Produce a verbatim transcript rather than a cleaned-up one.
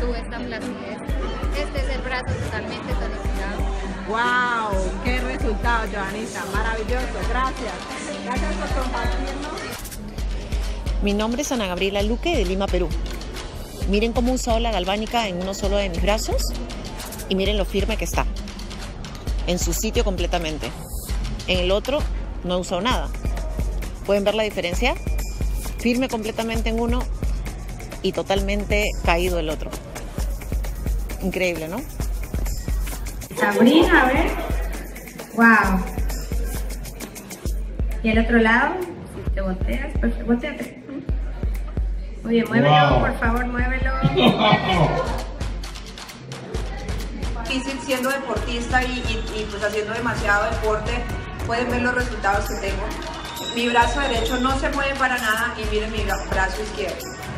tuve esta flacidez. Este es el brazo totalmente tonificado. ¡Wow! ¡Qué resultado, Joanita! Maravilloso, gracias. Gracias por compartirnos. Mi nombre es Ana Gabriela Luque de Lima, Perú. Miren cómo he usado la galvánica en uno solo de mis brazos y miren lo firme que está. En su sitio completamente. En el otro no he usado nada. ¿Pueden ver la diferencia? Firme completamente en uno y totalmente caído el otro. Increíble, ¿no? Sabrina, a ver. Wow. Y el otro lado, si te volteas, perfecto, volteate. Muy bien, muévelo, wow. Por favor, muévelo. Difícil siendo deportista y, y, y pues haciendo demasiado deporte, pueden ver los resultados que tengo. Mi brazo derecho no se mueve para nada y miren mi brazo izquierdo.